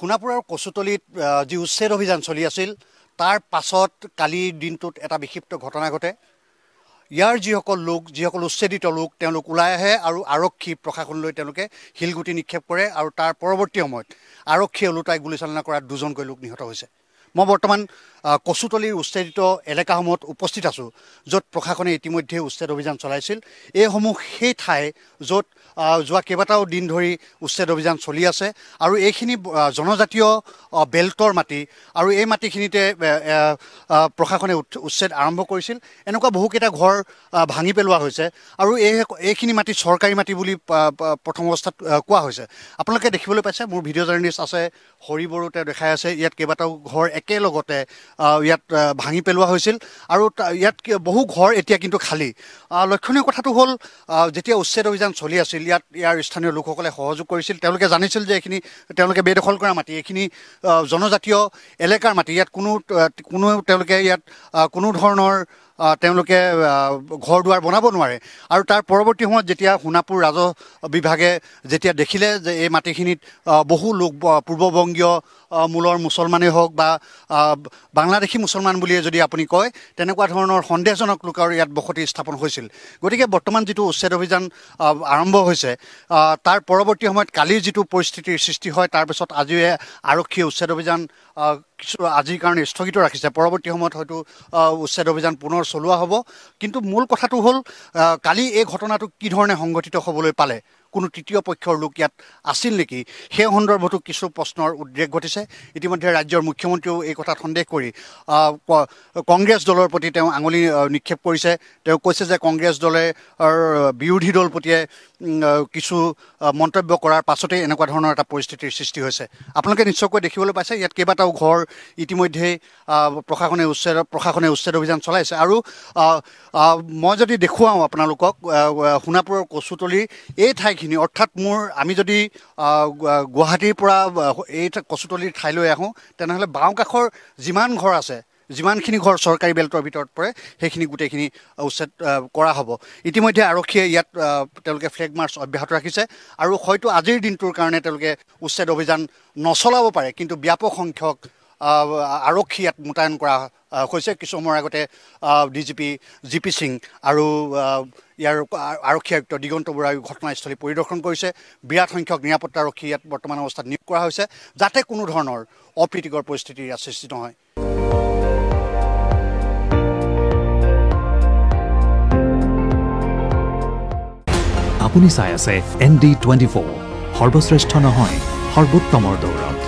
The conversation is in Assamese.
সোণাপুৰৰ কচুতলিত যি উচ্ছেদ অভিযান চলি আছিল তাৰ পাছত কালিৰ দিনটোত এটা বিক্ষিপ্ত ঘটনা ঘটে। ইয়াৰ যিসকল উচ্ছেদিত লোক তেওঁলোক ওলাই আহে আৰু আৰক্ষী প্ৰশাসনলৈ তেওঁলোকে শিলগুটি নিক্ষেপ কৰে আৰু তাৰ পৰৱৰ্তী সময়ত আৰক্ষীয়ে ওলোটাই গুলীচালনা কৰাত দুজনকৈ লোক নিহত হৈছে। মই বৰ্তমান কচুতলিৰ উচ্ছেদিত এলেকাসমূহত উপস্থিত আছোঁ, য'ত প্ৰশাসনে ইতিমধ্যে উচ্ছেদ অভিযান চলাইছিল। এইসমূহ সেই ঠাই য'ত যোৱা কেইবাটাও দিন ধৰি উচ্ছেদ অভিযান চলি আছে আৰু এইখিনি জনজাতীয় বেল্টৰ মাটি আৰু এই মাটিখিনিতে প্ৰশাসনে উচ্ছেদ আৰম্ভ কৰিছিল। এনেকুৱা বহুকেইটা ঘৰ ভাঙি পেলোৱা হৈছে আৰু এইখিনি মাটি চৰকাৰী মাটি বুলি প্ৰথম অৱস্থাত কোৱা হৈছে। আপোনালোকে দেখিবলৈ পাইছে, মোৰ ভিডিঅ' জাৰ্নেলিষ্ট আছে হৰি বড়ো, তেওঁ দেখাই আছে ইয়াত কেইবাটাও ঘৰ একেলগতে ইয়াত ভাঙি পেলোৱা হৈছিল আৰু ইয়াত বহু ঘৰ এতিয়া কিন্তু খালী। লক্ষণীয় কথাটো হ'ল যেতিয়া উচ্ছেদ অভিযান চলি আছিল ইয়াৰ স্থানীয় লোকসকলে সহযোগ কৰিছিল। তেওঁলোকে জানিছিল যে এইখিনি তেওঁলোকে বেদখল কৰা মাটি, এইখিনি জনজাতীয় এলেকাৰ মাটি। ইয়াত তেওঁলোকে ইয়াত কোনো ধৰণৰ তেওঁলোকে ঘৰ দুৱাৰ বনাব নোৱাৰে আৰু তাৰ পৰৱৰ্তী সময়ত যেতিয়া সোণাপুৰ ৰাজহ বিভাগে যেতিয়া দেখিলে যে এই মাটিখিনিত বহু লোক পূৰ্ববংগীয় মূলৰ মুছলমানেই হওক বা বাংলাদেশী মুছলমান বুলিয়ে যদি আপুনি কয়, তেনেকুৱা ধৰণৰ সন্দেহজনক লোকৰ ইয়াত বসতি স্থাপন হৈছিল। গতিকে বৰ্তমান যিটো উচ্ছেদ অভিযান আৰম্ভ হৈছে তাৰ পৰৱৰ্তী সময়ত কালিৰ যিটো পৰিস্থিতিৰ সৃষ্টি হয় তাৰপিছত আজিয়ে আৰক্ষীয়ে উচ্ছেদ অভিযান আজিৰ কাৰণে স্থগিত ৰাখিছে। পৰৱৰ্তী সময়ত হয়তো উচ্ছেদ অভিযান পুনৰ চলোৱা হ'ব। কিন্তু মূল কথাটো হ'ল কালি এই ঘটনাটো কি ধৰণে সংঘটিত হ'বলৈ পালে, কোনো তৃতীয় পক্ষৰ লোক ইয়াত আছিল নেকি, সেই সন্দৰ্ভতো কিছু প্ৰশ্নৰ উদ্ৰেক ঘটিছে। ইতিমধ্যে ৰাজ্যৰ মুখ্যমন্ত্ৰীয়েও এই কথাত সন্দেহ কৰি কংগ্ৰেছ দলৰ প্ৰতি তেওঁ আঙুলি নিক্ষেপ কৰিছে। তেওঁ কৈছে যে কংগ্ৰেছ দলে বিৰোধী দলপতিয়ে কিছু মন্তব্য কৰাৰ পাছতেই এনেকুৱা ধৰণৰ এটা পৰিস্থিতিৰ সৃষ্টি হৈছে। আপোনালোকে নিশ্চয়কৈ দেখিবলৈ পাইছে ইয়াত কেইবাটাও ঘৰ ইতিমধ্যেই প্ৰশাসনে উচ্ছেদ অভিযান চলাইছে। আৰু মই যদি দেখুৱাওঁ আপোনালোকক সোণাপুৰৰ কচুতলিৰ এই ঠাইখিনি, অৰ্থাৎ আমি যদি গুৱাহাটীৰ পৰা এই কচুতলিৰ ঠাইলৈ আহোঁ তেনেহ'লে বাওঁ কাষৰ যিমান ঘৰ আছে, যিমানখিনি ঘৰ চৰকাৰী বেল্টৰ ভিতৰত পৰে সেইখিনি গোটেইখিনি উচ্ছেদ কৰা হ'ব। ইতিমধ্যে আৰক্ষীয়ে ইয়াত তেওঁলোকে ফ্লেগ মাৰ্চ অব্যাহত ৰাখিছে আৰু হয়তো আজিৰ দিনটোৰ কাৰণে তেওঁলোকে উচ্ছেদ অভিযান নচলাব পাৰে, কিন্তু ব্যাপক সংখ্যক আৰক্ষী ইয়াত মোতায়েন কৰা হৈছে। কিছু সময়ৰ আগতে ডিজিপি জি.পি. সিং আৰু ইয়াৰ আৰক্ষী আয়ুক্ত দিগন্ত বৰাই ঘটনাস্থলী পৰিদৰ্শন কৰিছে। বিৰাট সংখ্যক নিৰাপত্তা আৰক্ষী ইয়াত বৰ্তমান অৱস্থাত নিয়োগ কৰা হৈছে, যাতে কোনো ধৰণৰ অপ্ৰীতিকৰ পৰিস্থিতিৰ ইয়াত সৃষ্টি নহয়। আপুনি চাই আছে ND24, সৰ্বশ্ৰেষ্ঠ নহয় সৰ্বোত্তমৰ দৌৰত।